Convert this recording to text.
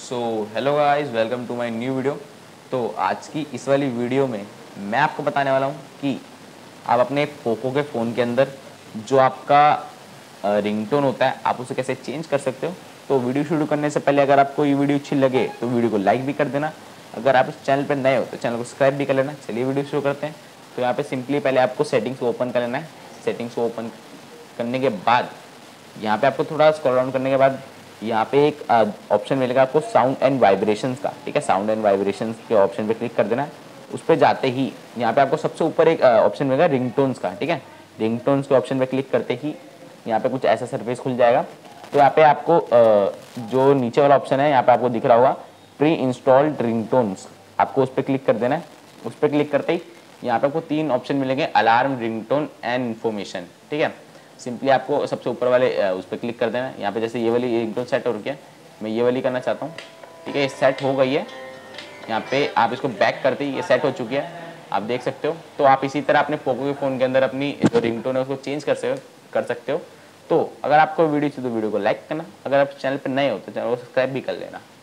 So hello guys, welcome to my new video. तो आज की इस वाली वीडियो में मैं आपको बताने वाला हूँ कि आप अपने पोको के फ़ोन के अंदर जो आपका रिंगटोन होता है आप उसे कैसे चेंज कर सकते हो। तो वीडियो शुरू करने से पहले अगर आपको ये वीडियो अच्छी लगे तो वीडियो को लाइक भी कर देना। अगर आप इस चैनल पर नए हो तो चैनल को सब्सक्राइब भी कर लेना। चलिए वीडियो शुरू करते हैं। तो यहाँ पे सिंपली पहले आपको सेटिंग्स को ओपन कर लेना है। सेटिंग्स को ओपन करने के बाद यहाँ पे आपको थोड़ा स्क्रॉल डाउन करने के बाद यहाँ पे एक ऑप्शन मिलेगा आपको साउंड एंड वाइब्रेशंस का। ठीक है, साउंड एंड वाइब्रेशंस के ऑप्शन पे क्लिक कर देना है। उस पर जाते ही यहाँ पे आपको सबसे ऊपर एक ऑप्शन मिलेगा रिंगटोन्स का। ठीक है, रिंगटोन्स के ऑप्शन पे क्लिक करते ही यहाँ पे कुछ ऐसा सर्विस खुल जाएगा। तो यहाँ पे आपको जो नीचे वाला ऑप्शन है यहाँ पे आपको दिख रहा होगा प्री इंस्टॉल्ड रिंगटोन्स, आपको उस पर क्लिक कर देना है। उस पर क्लिक करते ही यहाँ पे आपको तीन ऑप्शन मिलेंगे, अलार्म, रिंगटोन एंड इन्फॉर्मेशन। ठीक है, सिंपली आपको सबसे ऊपर वाले उस पर क्लिक कर देना है। यहाँ पे जैसे ये वाली रिंगटोन सेट हो रही है, मैं ये वाली करना चाहता हूँ। ठीक है, ये सेट हो गई है। यहाँ पे आप इसको बैक करते ही ये सेट हो चुकी है, आप देख सकते हो। तो आप इसी तरह अपने पोको के फ़ोन के अंदर अपनी जो रिंगटोन है उसको चेंज कर सकते हो। तो अगर आपको वीडियो चाहिए तो वीडियो को लाइक करना। अगर आप चैनल पर नए हो तो चैनल को सब्सक्राइब भी कर लेना।